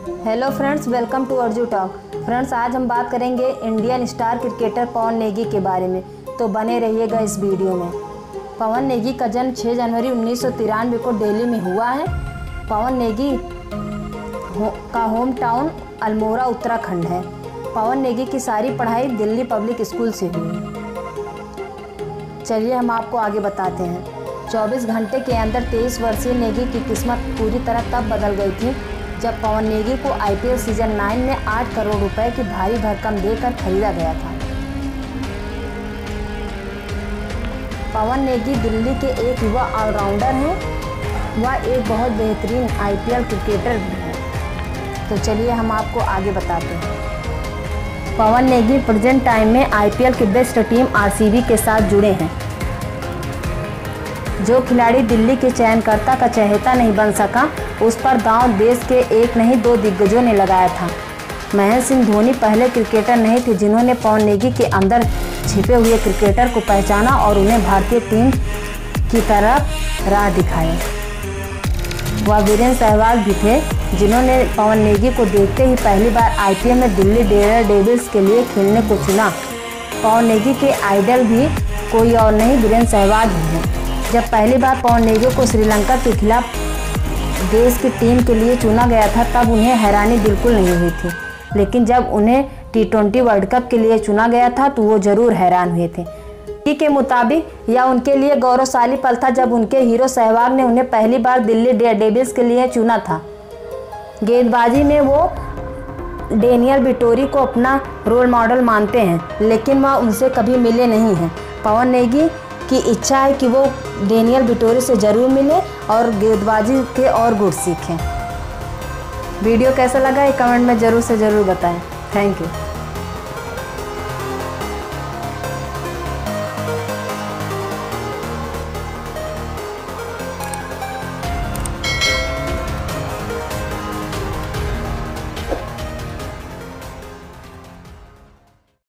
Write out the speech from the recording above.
Hello friends, welcome to Arju talk. Friends, आज हम बात करेंगे Indian star cricketer Pawan Negi के बारे में, तो बने रहिएगा इस वीडियो में। पवन नेगी का जन्म 6 जनवरी 1993 को दिल्ली में हुआ है। पवन नेगी का होम टाउन अल्मोड़ा उत्तराखंड है। पवन नेगी की सारी पढ़ाई दिल्ली पब्लिक स्कूल से हुई। चलिए हम आपको आगे बताते हैं। 24 घंटे के अंदर 23 वर्षीय नेगी की किस्मत पूरी तरह तब बदल गई थी जब पवन नेगी को IPL सीजन 9 में 8 करोड़ रुपए की भारी भरकम देकर खरीदा गया था। पवन नेगी दिल्ली के एक युवा ऑलराउंडर हैं। वह एक बहुत बेहतरीन IPL क्रिकेटर भी है। तो चलिए हम आपको आगे बताते हैं। पवन नेगी प्रेजेंट टाइम में IPL की बेस्ट टीम RCB के साथ जुड़े हैं। जो खिलाड़ी दिल्ली के चयनकर्ता का चहेता नहीं बन सका, उस पर दांव देश के एक नहीं 2 दिग्गजों ने लगाया था। महेंद्र सिंह धोनी पहले क्रिकेटर नहीं थे जिन्होंने पवन नेगी के अंदर छिपे हुए क्रिकेटर को पहचाना और उन्हें भारतीय टीम की तरफ राह दिखाई। वह वीरेंद्र सहवाग भी थे जिन्होंने पवन नेगी को देखते ही पहली बार IPL में दिल्ली डेयरडेविल्स के लिए खेलने को चुना। पवन नेगी के आइडल भी कोई और नहीं, वीरेंद्र सहवाग ही है। जब पहली बार पवन नेगी को श्रीलंका के खिलाफ देश की टीम के लिए चुना गया था तब उन्हें हैरानी बिल्कुल नहीं हुई थी, लेकिन जब उन्हें T20 वर्ल्ड कप के लिए चुना गया था तो वो ज़रूर हैरान हुए थे। नेगी के मुताबिक यह उनके लिए गौरवशाली पल था जब उनके हीरो सहवाग ने उन्हें पहली बार दिल्ली डेयरडेविल्स के लिए चुना था। गेंदबाजी में वो डेनियल विटोरी को अपना रोल मॉडल मानते हैं, लेकिन वह उनसे कभी मिले नहीं हैं। पवन नेगी की इच्छा है कि वो डेनियल विटोरी से ज़रूर मिले और गेंदबाजी के और गुण सीखें। वीडियो कैसा लगा ये कमेंट में ज़रूर से ज़रूर बताएं। Thank you.